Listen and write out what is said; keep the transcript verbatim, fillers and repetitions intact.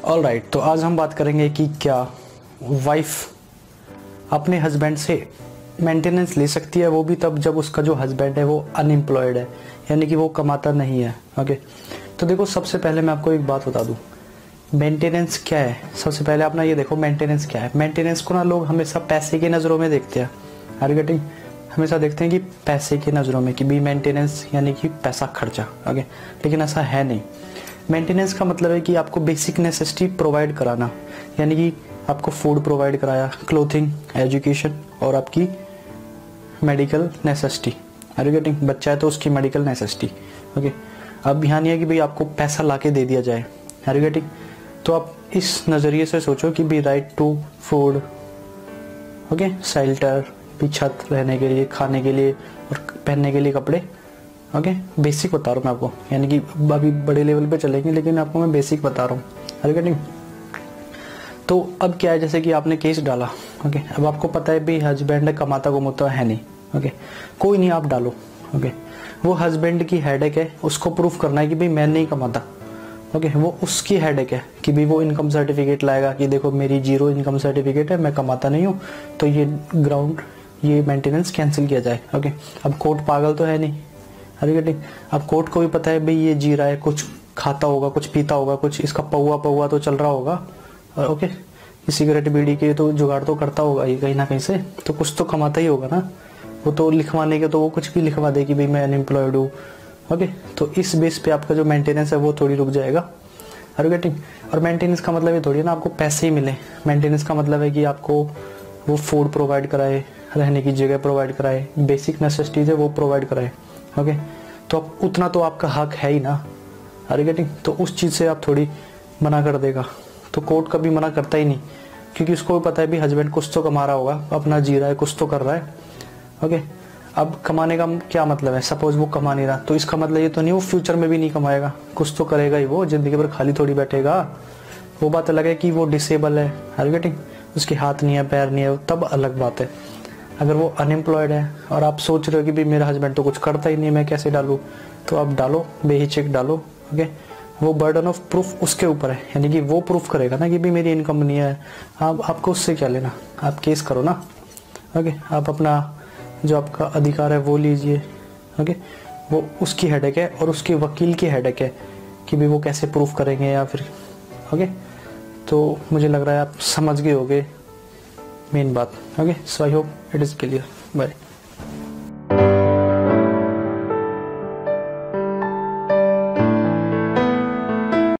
All right, तो आज हम बात करेंगे कि क्या वाइफ अपने हस्बैंड से मेंटेनेंस ले सकती है, वो भी तब जब उसका जो हस्बैंड है वो अनएम्प्लॉयड है, यानी कि वो कमाता नहीं है। ओके, तो देखो सबसे पहले मैं आपको एक बात बता दूं, मेंटेनेंस क्या है। सबसे पहले अपना ये देखो मेंटेनेंस क्या है। मेंटेनेंस को ना लोग हमेशा पैसे की नज़रों में देखते हैं, आर यू गेटिंग, हमेशा देखते हैं कि पैसे की नज़रों में कि भी मेंटेनेंस यानी कि पैसा खर्चा। ओके, लेकिन ऐसा है नहीं। मेंटेनेंस का मतलब है कि आपको बेसिक नेसेसिटी प्रोवाइड कराना, यानी कि आपको फूड प्रोवाइड कराया, क्लोथिंग, एजुकेशन और आपकी medical necessity. Are you getting, बच्चा है तो उसकी मेडिकल नेसेसिटी। ओके, अब यहाँ नहीं है कि भाई आपको पैसा लाके दे दिया जाए। आर यू गेटिंग, तो आप इस नज़रिए से सोचो कि भी right to food, okay, shelter, भी छत रहने के लिए, खाने के लिए और पहनने के लिए कपड़े। ओके, बेसिक बता रहा हूँ मैं आपको, यानी कि अभी बड़े लेवल पे चलेंगे लेकिन आपको मैं बेसिक बता रहा हूँ। आर यू गेटिंग, तो अब क्या है, जैसे कि आपने केस डाला। ओके, अब आपको पता है भाई हस्बैंड कमाता घुमाता है नहीं। ओके, कोई नहीं, आप डालो। ओके, वो हस्बैंड की हेडेक है, उसको प्रूफ करना है कि भाई मैं नहीं कमाता। ओके, वो उसकी हेडेक है कि भाई वो इनकम सर्टिफिकेट लाएगा कि देखो मेरी जीरो इनकम सर्टिफिकेट है, मैं कमाता नहीं हूँ, तो ये ग्राउंड, ये मेंटेनेंस कैंसिल किया जाए। ओके, अब कोर्ट पागल तो है नहीं। आर यू गेटिंग, अब कोर्ट को भी पता है भाई ये जी रहा है, कुछ खाता होगा, कुछ पीता होगा, कुछ इसका पौवा पौवा तो चल रहा होगा। और ओके, सिगरेट बीड़ी के तो जुगाड़ तो करता होगा ये कहीं ना कहीं से, तो कुछ तो कमाता ही होगा ना। वो तो लिखवाने के तो वो कुछ भी लिखवा दे कि भाई मैं अनएम्प्लॉयड हूँ। ओके, तो इस बेस पे आपका जो मेंटेनेंस है वो थोड़ी रुक जाएगा। आर यू गेटिंग, और मेंटेनेंस का मतलब ये थोड़ी है ना आपको पैसे ही मिले। मेंटेनेंस का मतलब है कि आपको वो फूड प्रोवाइड कराए, रहने की जगह प्रोवाइड कराए, बेसिक नेसेसिटीज है वो प्रोवाइड कराए। ओके, तो अब उतना तो आपका हक है ही ना। आर यू गेटिंग, तो उस चीज़ से आप थोड़ी मना कर देगा, तो कोर्ट कभी मना करता ही नहीं, क्योंकि उसको भी पता है भी हस्बैंड कुछ तो कमा रहा होगा, अपना जी रहा है, कुछ तो कर रहा है। ओके, अब कमाने का क्या मतलब है, सपोज वो कमा नहीं रहा तो इसका मतलब ये तो नहीं वो फ्यूचर में भी नहीं कमाएगा, कुछ तो करेगा ही, वो जिंदगी भर खाली थोड़ी बैठेगा। वो बात अलग है कि वो डिसेबल है, आर यू गेटिंग, उसके हाथ नहीं है, पैर नहीं है, तब अलग बात है। अगर वो अनएम्प्लॉयड है और आप सोच रहे हो कि भाई मेरा हस्बैंड तो कुछ करता ही नहीं, मैं कैसे डालूँ, तो आप डालो, बेहिचक डालो। ओके, वो बर्डन ऑफ प्रूफ उसके ऊपर है, यानी कि वो प्रूफ करेगा ना कि भाई मेरी इनकम नहीं है। आप आपको उससे क्या लेना, आप केस करो ना। ओके, आप अपना जो आपका अधिकार है वो लीजिए। ओके, वो उसकी हेडेक है और उसके वकील की हेडेक है कि भाई वो कैसे प्रूफ करेंगे या फिर। ओके, तो मुझे लग रहा है आप समझ गए होगे मेन बात। Okay, so I hope it is clear. Bye.